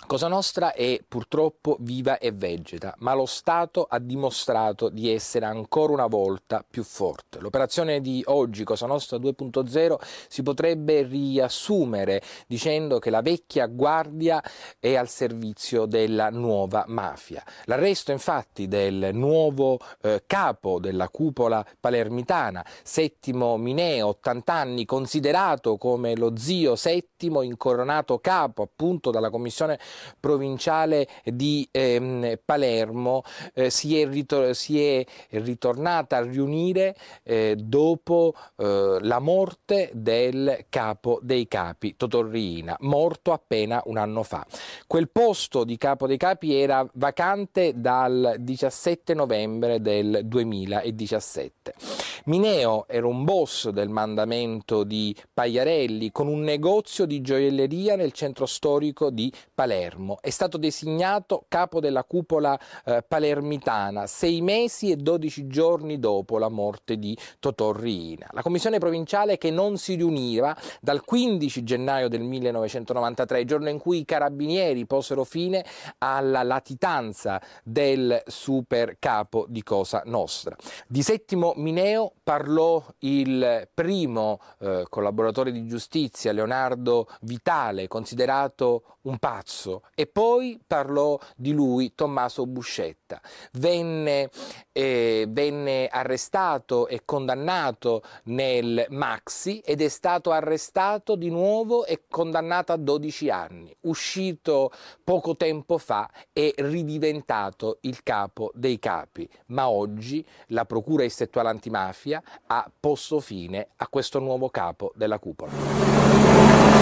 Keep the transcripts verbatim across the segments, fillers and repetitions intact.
Cosa Nostra è purtroppo viva e vegeta, ma lo Stato ha dimostrato di essere ancora una volta più forte. L'operazione di oggi, Cosa Nostra due punto zero, si potrebbe riassumere dicendo che la vecchia guardia è al servizio della nuova mafia. L'arresto infatti del nuovo eh, capo della cupola palermitana, Settimo Mineo, ottanta anni, considerato come lo zio Settimo, incoronato capo appunto dalla commissione provinciale di ehm, Palermo, eh, si, è ritor- si è ritornata a riunire eh, dopo eh, la morte del capo dei capi, Totò Riina, morto appena un anno fa. Quel posto di capo dei capi era vacante dal diciassette novembre del duemiladiciassette. Mineo era un boss del mandamento di Pagliarelli con un negozio di gioielleria nel centro storico di Palermo. È stato designato capo della cupola eh, palermitana sei mesi e dodici giorni dopo la morte di Totò Riina. La commissione provinciale, che non si riuniva dal quindici gennaio del millenovecentonovantatré, giorno in cui i carabinieri posero fine alla latitanza del super capo di Cosa Nostra. Di Settimo Mineo parlò il primo eh, collaboratore di giustizia, Leonardo Vitale, considerato un pazzo, e poi parlò di lui Tommaso Buscetta. Venne, eh, venne arrestato e condannato nel Maxi ed è stato arrestato di nuovo e condannato a dodici anni. Uscito poco tempo fa è ridiventato il capo dei capi, ma oggi la Procura Distrettuale Antimafia ha posto fine a questo nuovo capo della cupola.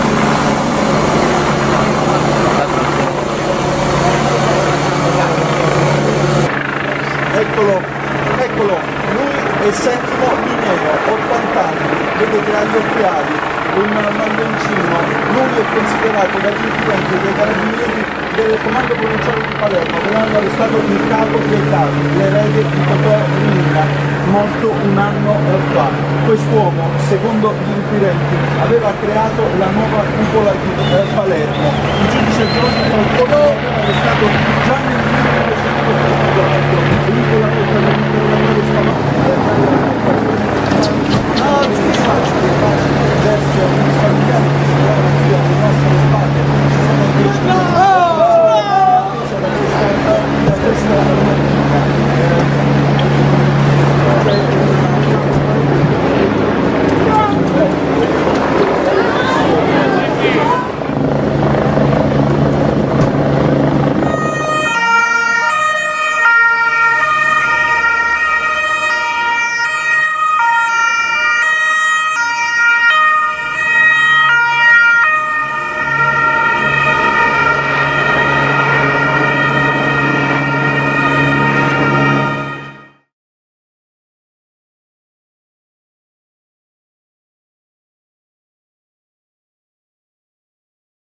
Eccolo, eccolo, lui è Settimo Mineo, ottanta anni, vedete agli occhiali, un mandoncino. Lui è considerato dagli inquirenti dei carabinieri del comando provinciale di Palermo, che hanno arrestato il capo dei capi, l'erede di Totò Riina, morto un anno fa. Quest'uomo, secondo gli inquirenti, aveva creato la nuova cupola di eh, Palermo. Il giudice Giovanni Falcone aveva arrestato già nel millenovecentoquarantaquattro. Lui con la porta del